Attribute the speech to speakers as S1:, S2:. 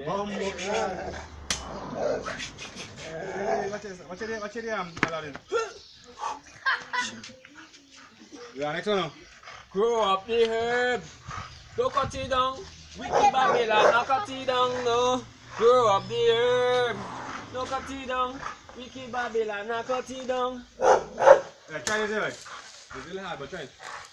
S1: Hey, watch it, Aladdin. Yeah, next one now.
S2: Grow up the herb. Don't cut it down. Wicked Babylon, not cut it down, no. Grow up the herb. Don't cut it down. Wicked Babylon, not cut it down.
S1: Yeah, try this, right? It's really hard, but try it.